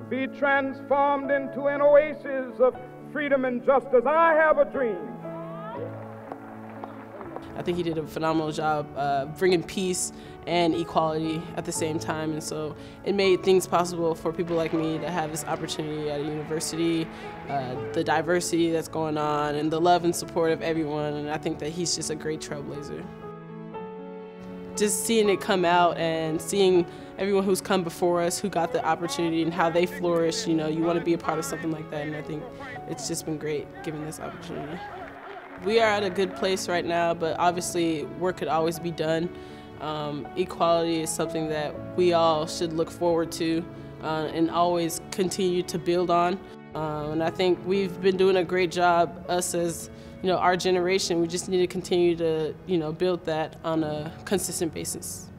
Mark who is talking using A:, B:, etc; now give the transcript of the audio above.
A: be transformed into an oasis of freedom and justice. I have a dream.
B: I think he did a phenomenal job bringing peace and equality at the same time, and so it made things possible for people like me to have this opportunity at a university, the diversity that's going on, and the love and support of everyone, and I think that he's just a great trailblazer. Just seeing it come out and seeing everyone who's come before us, who got the opportunity and how they flourish, you know, you want to be a part of something like that, and I think it's just been great given this opportunity. We are at a good place right now, but obviously work could always be done. Equality is something that we all should look forward to and always continue to build on. And I think we've been doing a great job, us as our generation. We just need to continue to build that on a consistent basis.